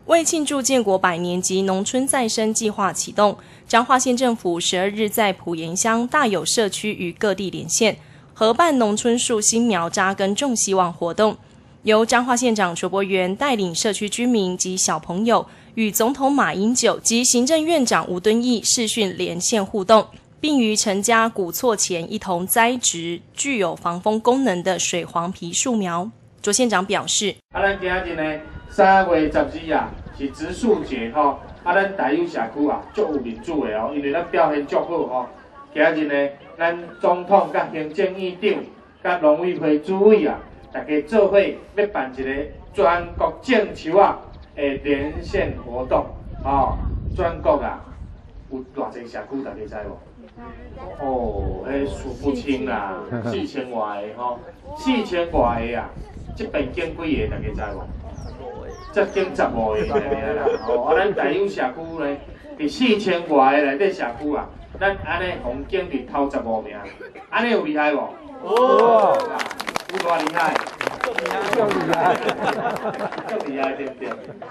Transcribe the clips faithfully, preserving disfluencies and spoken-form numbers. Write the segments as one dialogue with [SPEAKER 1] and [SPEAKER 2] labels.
[SPEAKER 1] 为庆祝建国百年及农村再生计划启动，彰化县政府十二日在埔盐乡大有社区与各地连线，合办农村树新苗扎根种希望活动，由彰化县长邱伯元带领社区居民及小朋友与总统马英九及行政院长吴敦义视讯连线互动，并于陈家古厝前一同栽植具有防风功能的水黄皮树苗。卓县长表示：
[SPEAKER 2] 啊，咱今日呢，三月十二啊是植树节吼，啊，咱大有社区啊足有民主的哦，因为咱表现足好吼。今日呢，咱总统甲行政院长甲农委会主委啊，大家做伙要办一个全国种树啊的连线活动哦。全国啊有偌济社区，大家知无？哦，迄数不清啦，四千外个吼，四千外个啊。这边建几个，大家知无？这建十五个尔啦。哦，啊，咱大有社区呢，伫四千外个内底社区啊，咱安尼红建伫头十五名，安尼有厉害无？哦，有多厉害？够厉害，够厉害，够厉害，对不对？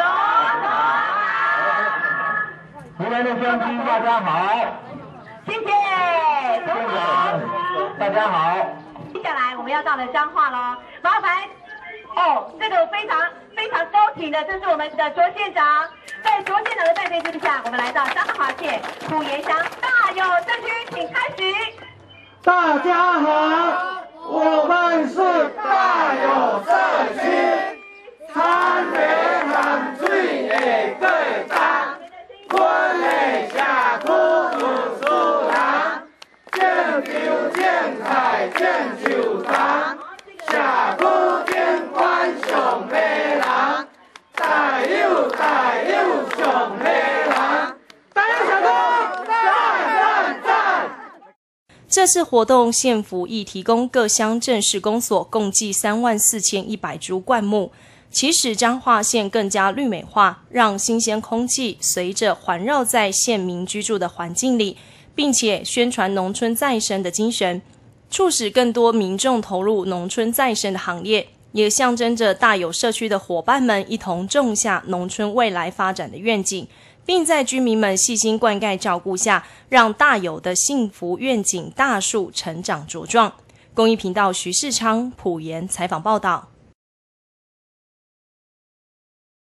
[SPEAKER 2] 回来的乡亲大家好，
[SPEAKER 3] 谢谢，总统，
[SPEAKER 2] 大家好。
[SPEAKER 3] 接下来我们要到了彰化喽，麻烦。哦，这个非常非常高挺的，这是我们的卓县长。在卓县长的带队之下，我们来到彰化县埔盐乡大有社区，请开始。
[SPEAKER 2] 大家好，我们是大有社区，参北含水的队长，阮的社区有树人，种树种菜种树长，社区。上美人，大有大有上美人，大有小哥赞赞赞！
[SPEAKER 1] 这次活动县府亦提供各乡镇市公所共计三万四千一百株灌木，其使彰化县更加绿美化，让新鲜空气随着环绕在县民居住的环境里，并且宣传农村再生的精神，促使更多民众投入农村再生的行列。也象征着大有社区的伙伴们一同种下农村未来发展的愿景，并在居民们细心灌溉照顾下，让大有的幸福愿景大树成长茁壮。公益频道徐世昌、埔盐采访报道。